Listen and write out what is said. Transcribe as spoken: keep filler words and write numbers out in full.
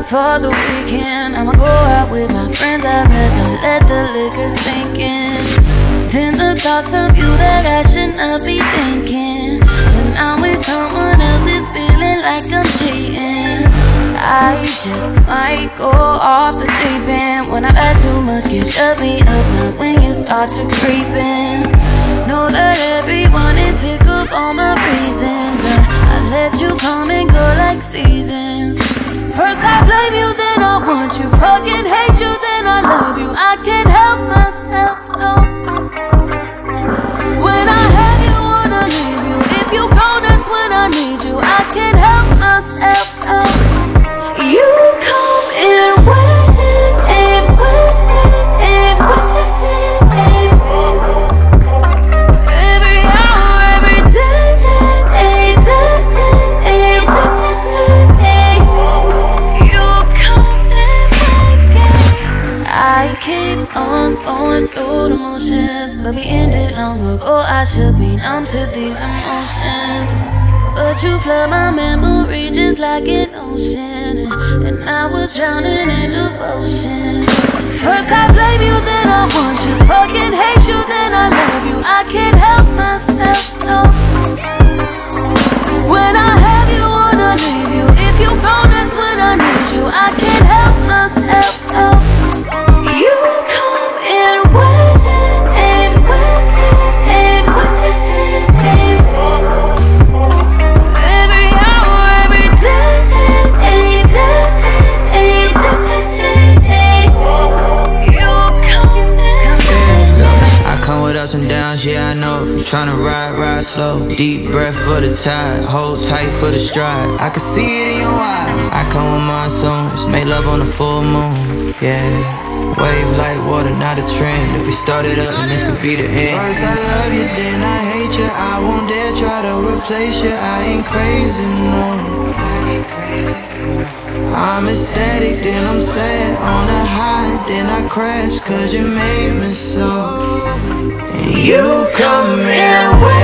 for the weekend. I'ma go out with my friends, I'd rather let the liquor sink in than the thoughts of you that I should not be thinking. When I'm with someone else, it's feeling like I'm cheating. I just might go off the deep end. When I've had too much, can shut me up. Not when you start to creep in. Know that everyone is sick of all my reasons. I, I let you come and go like seasons. First I blame you, then I want you. Fucking hate you, then I love you. I can't help myself, no. When I have you, wanna leave you. If you go, that's when I need you. I can't help myself, no. You come in waves, waves, waves. Every hour, every day, day, day, day. You come in waves, yeah. I keep on going through the motions, but we ended long ago. I should be numb to these emotions, but you flood my memory just like an ocean, and I was drowning in devotion. First I blame you, then I want you. Fucking hate you, then I love you. I can't help myself, no. When I have you, wanna leave you. If you go, that's when I need you. I can't help myself, no. You come in waves, waves, waves. Every hour, every day, day, day, day. You come in waves, yeah. I come with ups and downs, yeah I know. If you're tryna ride, ride slow. Deep breath for the tide, hold tight for the stride. I can see it in your eyes. I come with monsoons, make love on the full moon, yeah. Wave like water, not a trend. If we started up, then this would be the end. First I love you, then I hate you. I won't dare try to replace you. I ain't crazy, no. I ain't crazy, no. I'm ecstatic, then I'm sad. On a high, then I crash, cause you made me so. And you come in.